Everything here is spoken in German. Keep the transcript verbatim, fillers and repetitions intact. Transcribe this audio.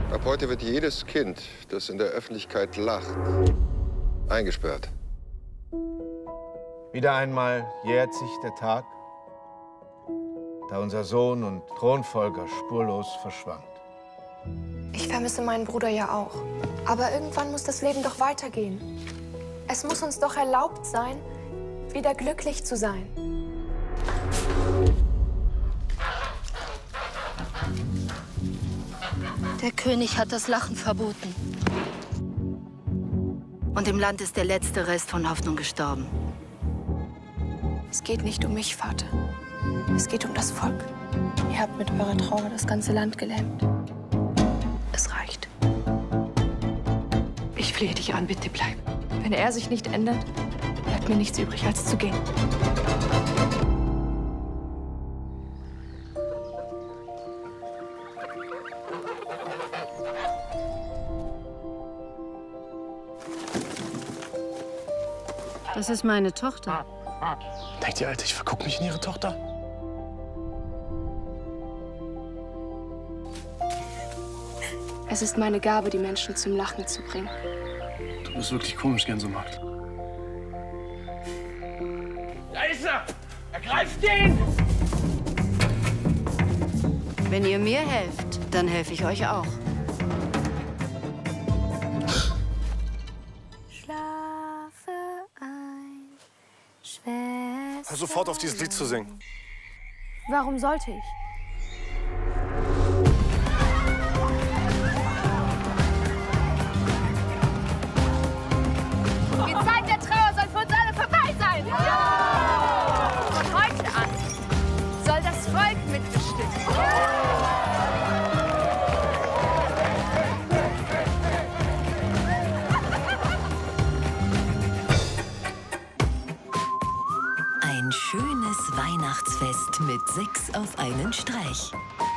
Ab heute wird jedes Kind, das in der Öffentlichkeit lacht, eingesperrt. Wieder einmal jährt sich der Tag, da unser Sohn und Thronfolger spurlos verschwand. Ich vermisse meinen Bruder ja auch. Aber irgendwann muss das Leben doch weitergehen. Es muss uns doch erlaubt sein, wieder glücklich zu sein. Der König hat das Lachen verboten. Und im Land ist der letzte Rest von Hoffnung gestorben. Es geht nicht um mich, Vater. Es geht um das Volk. Ihr habt mit eurer Trauer das ganze Land gelähmt. Es reicht. Ich flehe dich an, bitte bleib. Wenn er sich nicht ändert, bleibt mir nichts übrig, als zu gehen. Das ist meine Tochter. Denkt die Alte, ich verguck mich in ihre Tochter? Es ist meine Gabe, die Menschen zum Lachen zu bringen. Du bist wirklich komisch, Gänsemarkt. Da ist er! Ergreift ihn! Wenn ihr mir helft, dann helfe ich euch auch. Hör sofort auf, dieses Lied zu singen. Warum sollte ich? Die Zeit der Trauer soll für uns alle vorbei sein. Ja! Von heute an soll das Volk mitbestimmen. Ein schönes Weihnachtsfest mit sechs auf einen Streich.